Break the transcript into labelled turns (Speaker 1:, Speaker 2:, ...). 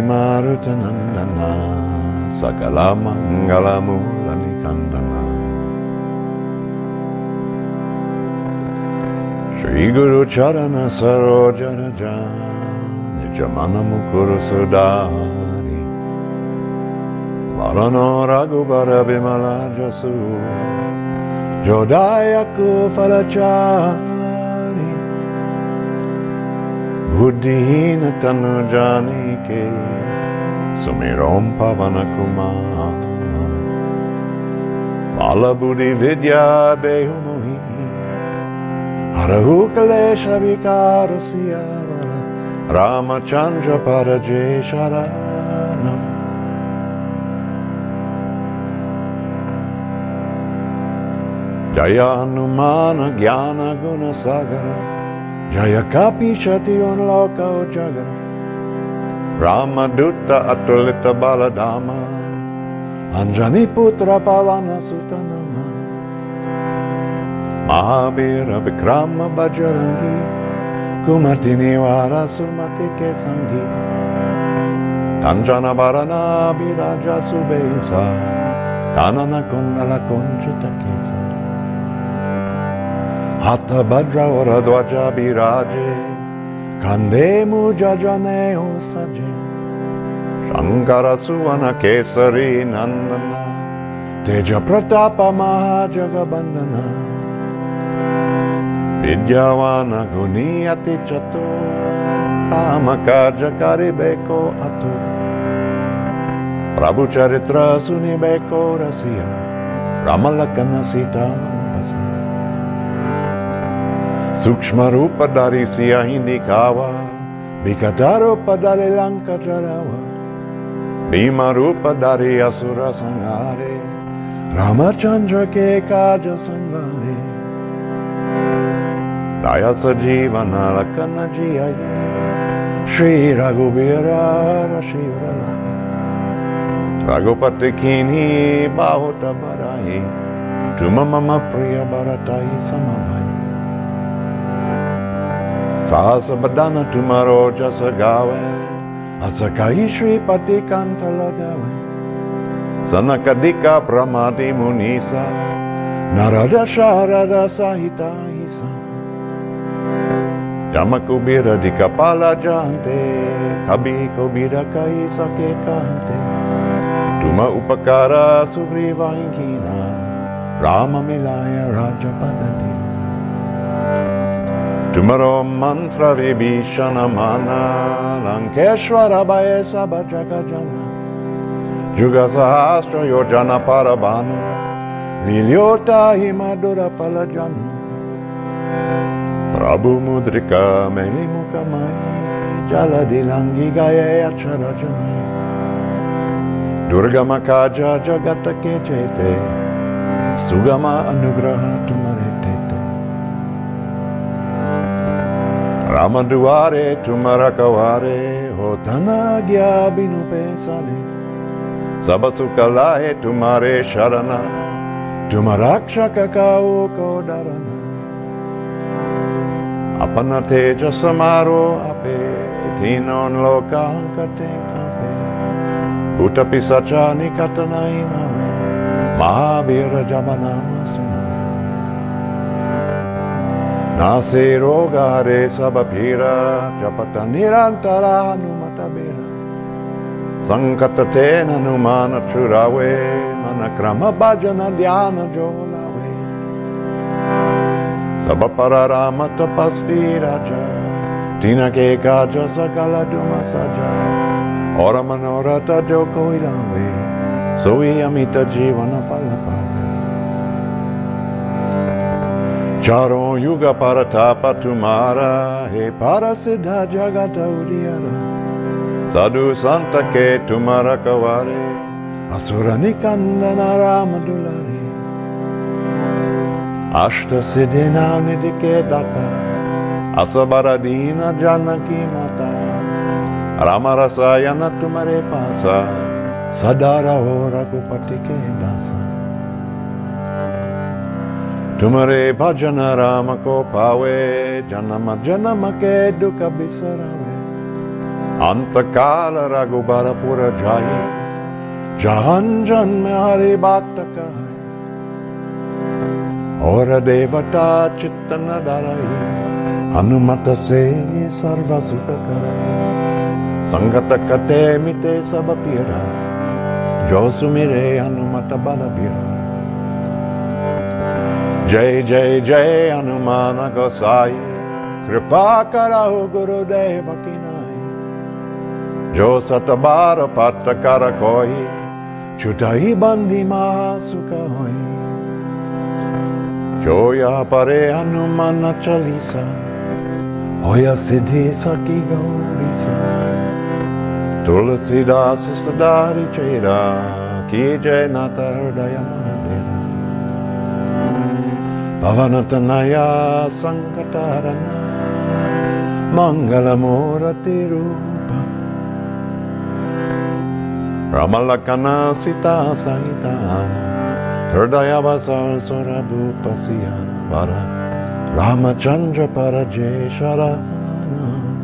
Speaker 1: Marutanandana Sakala Mangala Mulani Kandana Shri Guru Charana Sarojaraja Nijamana Mukuru Sudari Varano Raghubara Bimala Jasu Jodayaku Falachari Buddhihina Tanu Janike Sumirom Pavana Kumar Bala Buddhi Vidya Behumohi Harahu Kalesha Vikara Siyavara Ramachandra Paraje Sharanam Jaya Hanumana Jnana Guna Sagara Jaya Kapi Shati on Loka Ujagara Rama Dutta Atulita Baladama Anjani Putra Pavana Sutanama Mahabira Vikrama Bajrangi Kumatini Vara Sumati Kesangi Kanjana Varana Biraja Subesa Kanana Kundala Kunchita Kesa Hatta Bhadra Varadwaja Biraje Kande Muja Janeo Saje Shankara Suvana Kesari Nandana Teja Pratapa Mahajagabandana Vidyavana Guniyati Chato Amakaja Karibeko Ato Prabhu Charitra Sunibeko Rasiya Ramalakana Sita Manapasi Sukshma Rupa Dari Siya Hindi Kawa Bikata Rupa Dari Lanka Jarawa Bhima Rupa Dari Asura Sangare Ramachandra Ke Kaja Sangare Daya Sajivana Lakana Jiyaye Shri Raghubira Rashirala Raghupati Kini Bahota Barahi Tuma Mama Priya Bharatai Samavai Sahasa Badana Tumaro Jasa Gawe Asakai Shri Pati Kanta Lagawe Sanakadika Brahmadi Munisa Narada Sharada Sahita Isa Jamakubira di Kapala Jante Kabi Kobira Kaisa Ke Kante Tuma Upakara Sugriva Inkina Rama Milaya Raja Padadina Tumaro Mantra Vibhishana Mana Lankeshwara Bayesa Bhajakajana Juga Sahasra Yojana Parabhanu Lilyota Himadura Palajanu Prabhu Mudrika Melimuka Mai Jaladilangi Gaye Acharajanai Durga Makaja Jagata Kejete Sugama Anugraha Tumaretete Ramaduare Tumarakavare Hotana Gya Binu Pesare Sabasukalae Tumare Sharana Tumarakshaka Kao Kodarana Apana Teja Samaro Ape Tinon Loka Hankate Kape Uta Pisacha Nikatana Inawe Mahabira Jabanama Suna Nase Roga Hare Sabapira Japata Nirantara Hanumatabira Sankatate Hanumana Churawe Manakrama Bhajana Dhyana Jolawe Sabapara Rama Tapasvi Raja Tina Ke Kaja Sakala Duma Saja Ora Manorata Joko Ilawe Soi Amita Jivana Falapawe Charo Yuga Paratapa Tumara He Parasiddha Jagata Udiyara Sadhu Santa Ke Tumara Kavare Asura Nikandana Ramadulare Ashta Siddhina Nidike Data Asabaradina Janaki Mata Ramarasayana Tumare Pasa Sadara Hora Kupatike Dasa Tumare Bhajana Rama Ko Pawe Janama Janama Ke Duka Bisarawe Antakala Raghubara Pura Jai Jahan Janme Hari Bhakta Kahai Ora Devata Chittana Darai Hanumata Se Sarva Sukha Karai Sangata Kate Mite Sabapira Josumire Hanumata Balabira Jai Jai Jai Hanumana Gosai Kripa Karao Guru Deva Kinai Jo Satabara Patra Karakoi Chutai Bandi Mahasuka Hoi Joya Pare Hanuman Chalisa Hoya Siddhi Saki Gaurisa Tulsi Das Sadari Cheda Ki Jai Nata Hridaya Mahadera Pavanatanaya Sankatarana Mangala Murati Rupa Ramalakana Sita Sahita Hridaya Vasar Surabhupasya Vara Ramachandra Parajeshara